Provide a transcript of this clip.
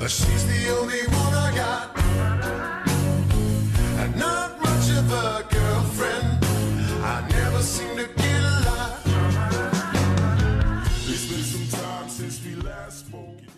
She's the only one I got, and not much of a girlfriend. I never seem to